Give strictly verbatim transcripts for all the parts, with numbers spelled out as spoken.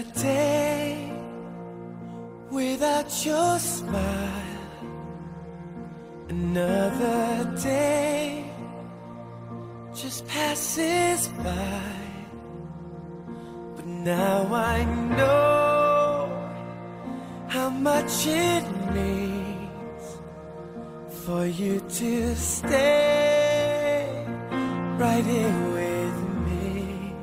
day without your smile, another day just passes by. But now I know how much it means for you to stay right here with me.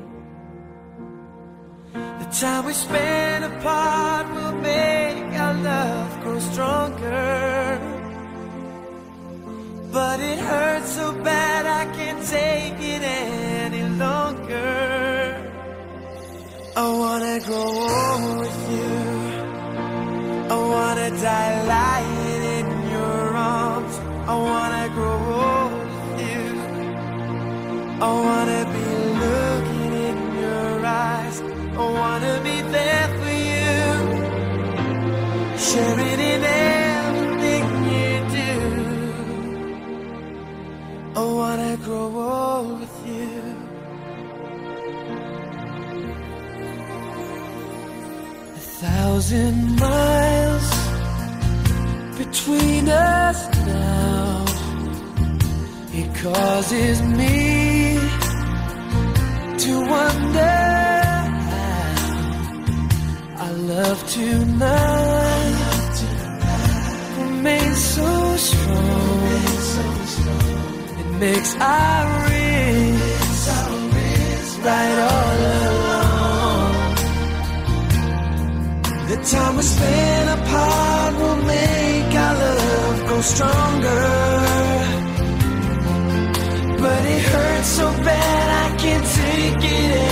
The time we spend apart will make our love grow stronger, but it hurts so bad I can't take it any longer. I wanna grow old with you, I wanna die lying in your arms. I wanna grow old with you, I wanna be looking in your eyes. I wanna be there for you, sharing in everything you do. I wanna grow old with you. A thousand miles between us now, it causes me to wonder how our love tonight remains so strong. It makes our wrists right all along. The time we spend apart will make our love grow stronger, but it hurts so bad I can't take it